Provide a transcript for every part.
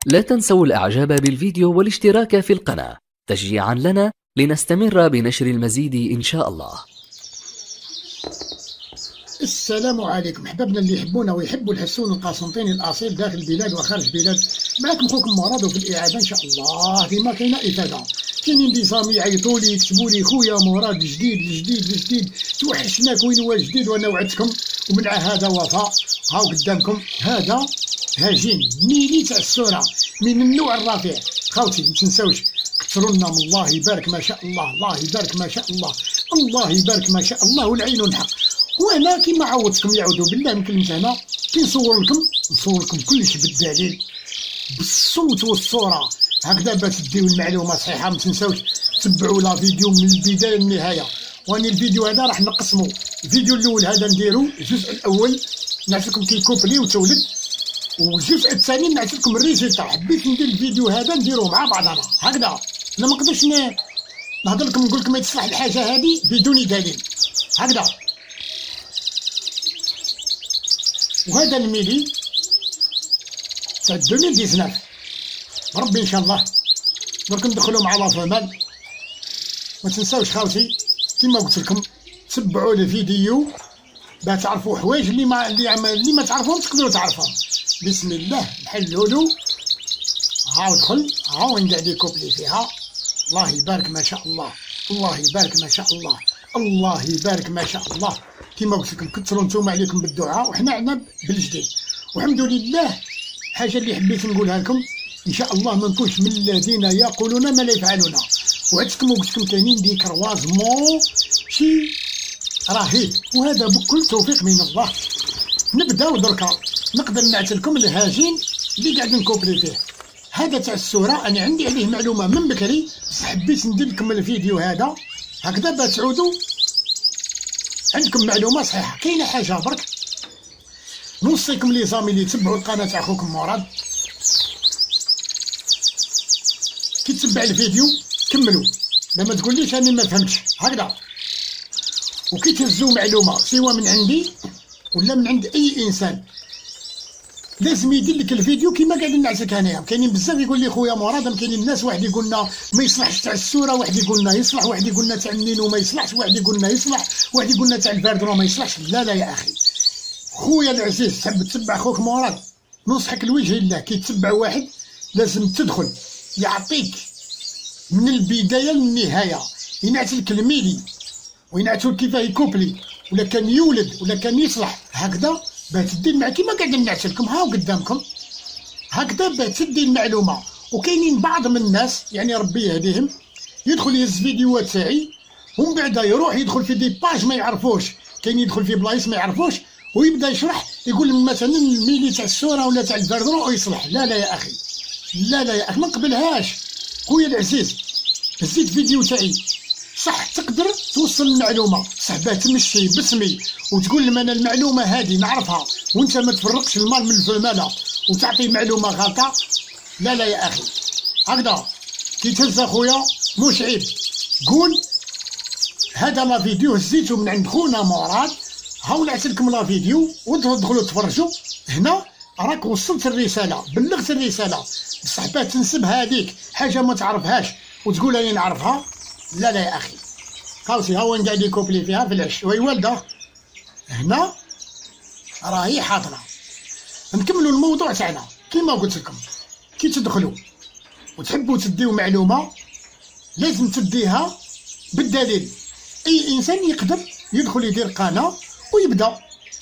لا تنسوا الإعجاب بالفيديو والاشتراك في القناة تشجيعا لنا لنستمر بنشر المزيد إن شاء الله. السلام عليكم احبابنا اللي يحبونا ويحبوا الحسون القسنطيني الاصيل داخل البلاد وخارج البلاد. معكم خوكم مراد وفي الاعاده ان شاء الله ديما كاينه افاده. كاينين دي زامي يعيطوا لي يكتبوا لي خويا مراد جديد توحشناك وين هو الجديد، وانا وعدتكم ومن هذا وفاء. هاو قدامكم هذا هاجين ميلي تاع السوره من النوع الرفيع. خاوتي ما تنساوش كثروا لنا من الله يبارك ما شاء الله، الله يبارك ما شاء الله، الله يبارك ما شاء الله والعين نحق. وانا كيما عودتكم يعوذ بالله من كلمه انا كي نصور لكم كلشي بالدليل بالصوت والصوره هكذا باش تديو المعلومه صحيحه. ما تنساوش تبعوا لا فيديو من البدايه للنهايه. واني الفيديو هذا راح نقسمو، الفيديو الاول هذا نديرو الجزء الاول نعرف لكم كي كوبلي وتولد، والجزء الثاني نعرف لكم الريزلت. حبيت ندير الفيديو هذا نديروه مع بعضنا هكذا. انا ما نقدرش نهضر لكم نقول لكم ما تصلح الحاجه هذه بدون دليل هكذا. وهذا الميلي تاع 2019 ربي ان شاء الله درك ندخلو مع لافرمان. ما تنساوش خاوتي كيما قلت لكم تبعوا الفيديو باش تعرفوا حوايج اللي ما تعرفوهم تقدروا تعرفوهم. بسم الله نحلولو. هاو دخل هاو وين قاعد يكوبلي فيها. الله يبارك ما شاء الله، الله يبارك ما شاء الله، الله يبارك ما شاء الله. كيما قلت لكم كثروا نتوما عليكم بالدعاء وحنا عندنا بالجديد. والحمد لله حاجه اللي حبيت نقولها لكم ان شاء الله ما نكونش من الذين يقولون ما لا يفعلون. وعدتكم وقلت لكم كاينين دي كروازمون شي رهيب، وهذا بكل توفيق من الله. نبداو دركا نقدر نعت لكم الهاجين اللي قاعد نكوبلي فيه. هذا تاع السوره انا عندي عليه معلومه من بكري، بس حبيت ندير لكم الفيديو هذا هكذا باش تعودوا عندكم معلومه صحيحه. كاينه حاجه برك نوصيكم لي زامي اللي تبعوا القناه تاع خوكم مراد، كي تتبع الفيديو كملوا لما تقوليش راني ما فهمتش هكذا. وكي تهزوا معلومه سواء من عندي ولا من عند اي انسان لازم يدير لك الفيديو كيما قاعد نعسك هنايا. كاينين بزاف يقول لي خويا مراد، كاينين الناس واحد يقول لنا ما يصلحش تاع السوره، واحد يقول لنا يصلح، واحد يقول لنا تاع النينو ما يصلحش، واحد يقول لنا يصلح، واحد يقول لنا تاع الباردرو ما يصلحش. لا يا اخي خويا العزيز تحب تتبع خوك مراد نصحك لوجه الله كي تتبع واحد لازم تدخل يعطيك من البدايه للنهايه، ينعت لك الميلي وينعتو كيفاه يكوبلي ولا كان يولد ولا كان يصلح هكذا باش تدي مع كيما قاعد نعت لكم هاو قدامكم هكذا باش تدي المعلومه. وكاينين بعض من الناس يعني ربي يهديهم يدخل يهز فيديوهات تاعي ومن بعد يروح يدخل في دي باج ما يعرفوش، كاين يدخل في بلايص ما يعرفوش ويبدا يشرح يقول مثلا الميلي تاع السوره ولا تاع الفردرو يصلح. لا يا اخي، لا يا اخي ما نقبلهاش. خويا العزيز هزيت فيديو تاعي صح تقدر توصل المعلومه صح باه تمشي باسمي وتقول لهم انا المعلومه هذه نعرفها وانت ما تفرقش المال من الفماله وتعطي معلومه غلطه. لا يا اخي هكذا كي تهز اخويا مش عيب. قول هذا لا فيديو هزيته من عند خونا مراد، هاو نعت لكم لا فيديو وتدخلوا تفرجوا هنا راك وصلت الرساله بلغت الرساله. بصح باه تنسب هذيك حاجه ما تعرفهاش وتقول انا نعرفها لا يا اخي. خاوتي هاو قاعد يكوبلي فيها في العش وهي والده هنا راهي حاضره. نكملوا الموضوع تاعنا كيما قلت لكم. كي تدخلوا وتحبوا تديو معلومه لازم تديها بالدليل. اي انسان يقدر يدخل يدير قناه ويبدا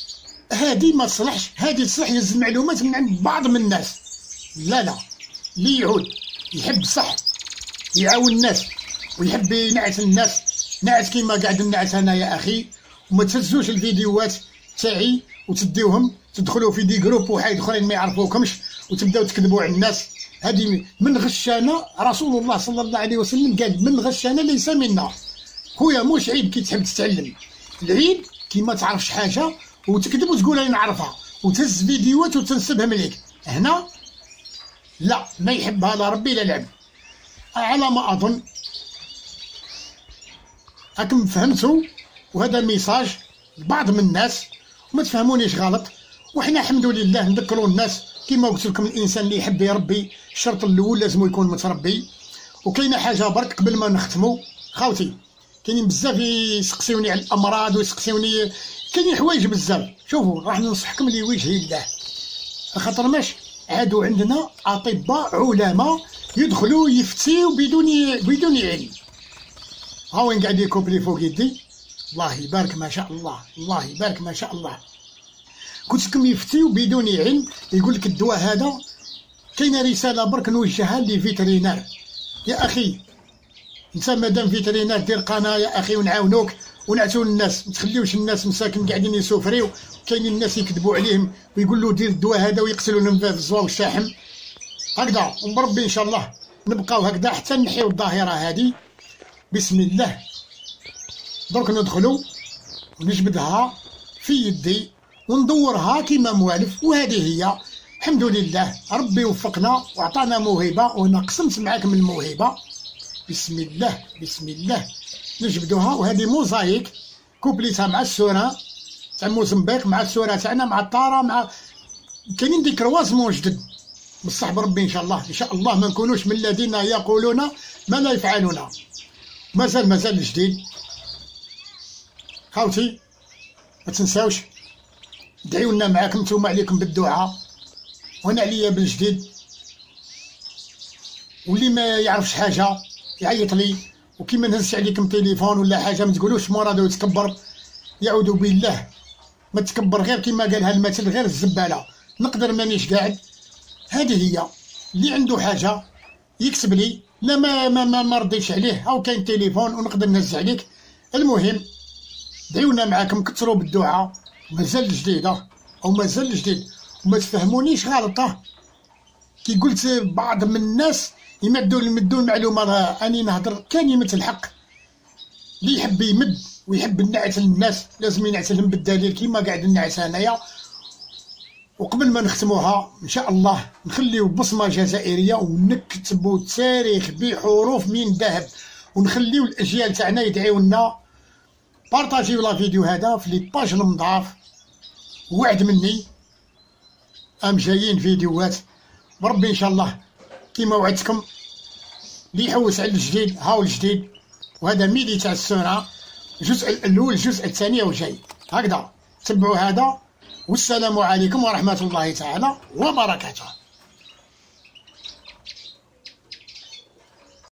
هذه ما تصلحش هذه تصلح، يهز المعلومات من عند بعض من الناس. لا اللي يعود يحب صح يعاون الناس ويحب ينعس الناس نعس كيما قاعد نعس انا يا اخي. وما تهزوش الفيديوهات تاعي وتديوهم تدخلوا في دي جروب وحايد اخرين ما يعرفوكمش وتبداو تكذبوا على الناس. هذه من غشانا رسول الله صلى الله عليه وسلم قال من غشانا ليس منا. خويا مش عيب كي تحب تتعلم، العيب كي ما تعرفش حاجه وتكذب وتقول انا نعرفها وتهز فيديوهات وتنسبهم ليك. هنا لا ما يحبها لا ربي لا العبد. على ما اظن راكم فهمتوا، وهذا ميساج لبعض من الناس وما تفهمونيش غلط. وحنا الحمد لله نذكروا الناس كما قلت لكم الانسان اللي يحب يربي الشرط الاول لازم يكون متربي. وكاينه حاجه برك قبل ما نختموا خاوتي، كاينين بزاف يسقسيوني على الامراض ويسقسيوني، كاينين حوايج بزاف. شوفوا راح ننصحكم لوجه الله، خاطر ماش عادوا عندنا اطباء علماء يدخلوا يفتيو بدون علم. ها وين قاعد يكوبلي فوق يدي، الله يبارك ما شاء الله، الله يبارك ما شاء الله. قلت لكم يفتيو بدون علم. يقول لك الدواء هذا، كاينه رساله برك نوجهها لفيترينار. يا اخي انت مادام فيترينار دير قناه يا اخي ونعاونوك ونعتو الناس، ما تخليوش الناس مساكن قاعدين يسوفريو. كاينين الناس يكذبوا عليهم ويقولوا دير الدواء هذا ويقتلوا لهم في الزوا والشاحم هكذا. ومربي ان شاء الله نبقاو هكذا حتى نحيو الظاهره هذه. بسم الله درك ندخلوا ونجبدها في يدي وندورها كيما موالف. وهذه هي الحمد لله ربي وفقنا وعطانا موهبه، وانا قسمت معاكم الموهبه. بسم الله بسم الله نجبدوها. وهذه موزايك كوبليتها مع السوره تاع موزمبيق، مع السوره تاعنا، مع الطاره، مع كاينين دي كروازمون جدد بصح بربي ان شاء الله ان شاء الله ما نكونوش من الذين يقولون ما لا يفعلون. مازال جديد خاوتي، ما تنساوش دعيو لنا معاكم، نتوما عليكم بالدعاء وانا عليا بالجديد. واللي ما يعرفش حاجه يعيط لي، وكيما نهزش عليكم تليفون ولا حاجه ما تقولوش مرادو يتكبر. يعوذ بالله ما تكبر، غير كيما قالها المثل، غير الزباله نقدر مانيش قاعد. هذه هي اللي عنده حاجه يكتب لي، لا ما رضيتش عليه او كاين تليفون ونقدر نهز عليك. المهم دعيونا معاكم، كثروا بالدعاء. مازال جديده او مازال جديد، وما تفهمونيش غلطه كي قلت بعض من الناس يمدوا المعلومه. اني نهضر كلمه الحق. اللي يحب يمد ويحب النعت للناس لازم ينعتلهم بالدليل كيما قاعد نعس انايا. وقبل ما نختموها ان شاء الله نخليو بصمه جزائريه ونكتبوا التاريخ بحروف من ذهب، ونخليو الاجيال تاعنا يدعيو لنا. بارطاجيو لا فيديو هذا في لي باج المضاف. وعد مني جايين فيديوهات بربي ان شاء الله كيما وعدتكم. اللي يحوس على الجديد هاو الجديد، وهذا ميدي تاع السنه الجزء الاول الجزء الثاني وجاي هكذا. تبعوا هذا، والسلام عليكم ورحمه الله تعالى وبركاته.